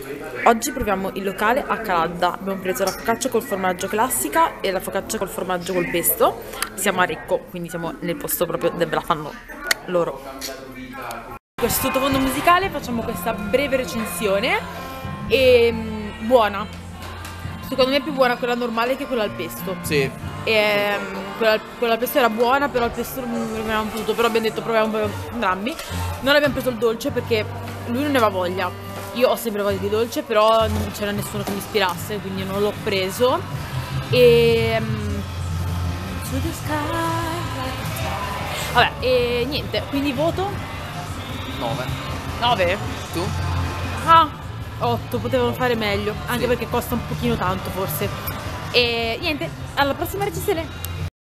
Oggi proviamo il locale a Caladda. Abbiamo preso la focaccia col formaggio classica e la focaccia col formaggio col pesto. Siamo a Recco, quindi siamo nel posto proprio dove la fanno loro. Questo sottofondo musicale, facciamo questa breve recensione e buona. Secondo me è più buona quella normale che quella al pesto. Sì. Quella al pesto era buona, però al pesto non avevamo potuto, però abbiamo detto proviamo un po' entrambi. Non abbiamo preso il dolce perché lui non ne aveva voglia. Io ho sempre voglia di dolce, però non c'era nessuno che mi ispirasse, quindi non l'ho preso. E vabbè, e niente, quindi voto 9. 9. Tu? Ah, 8, potevano fare meglio, anche Sì. perché costa un pochino tanto forse. E niente, alla prossima recensione.